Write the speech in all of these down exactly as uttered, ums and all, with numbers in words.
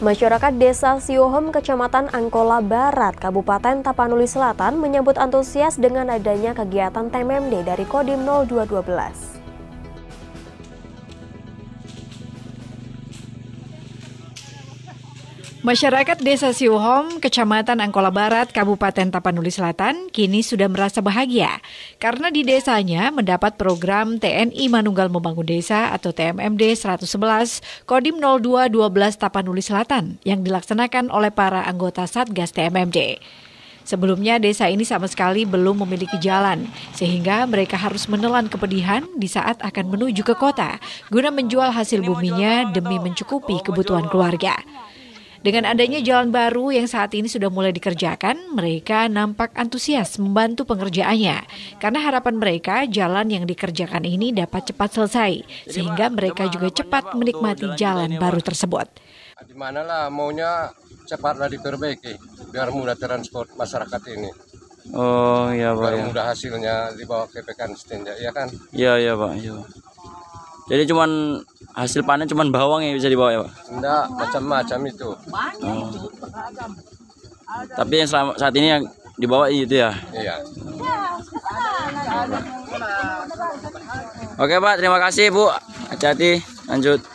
Masyarakat Desa Siohom, Kecamatan Angkola Barat, Kabupaten Tapanuli Selatan menyambut antusias dengan adanya kegiatan T M M D dari Kodim nol dua satu dua. Masyarakat Desa Siohom, Kecamatan Angkola Barat, Kabupaten Tapanuli Selatan, kini sudah merasa bahagia karena di desanya mendapat program T N I Manunggal Membangun Desa atau T M M D seratus sebelas Kodim nol dua satu dua Tapanuli Selatan yang dilaksanakan oleh para anggota Satgas T M M D. Sebelumnya desa ini sama sekali belum memiliki jalan, sehingga mereka harus menelan kepedihan di saat akan menuju ke kota guna menjual hasil buminya demi mencukupi kebutuhan keluarga. Dengan adanya jalan baru yang saat ini sudah mulai dikerjakan, mereka nampak antusias membantu pengerjaannya. Karena harapan mereka jalan yang dikerjakan ini dapat cepat selesai, sehingga mereka juga cepat menikmati jalan baru tersebut. Di mana lah maunya cepatlah diperbaiki, biar mudah transport masyarakat ini. Oh iya Pak. Biar Ya. mudah hasilnya dibawa ke P K N Stenja, ya kan? Iya iya Pak. Iya. Jadi cuman hasil panen cuman bawang yang bisa dibawa ya Pak? Enggak, macam-macam itu. Oh. Tapi yang selama, saat ini yang dibawa itu ya? Iya. Oke Pak, terima kasih Bu. Hati-hati, lanjut.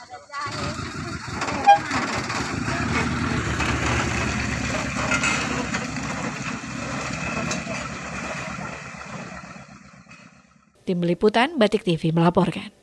Tim Liputan Batik T V melaporkan.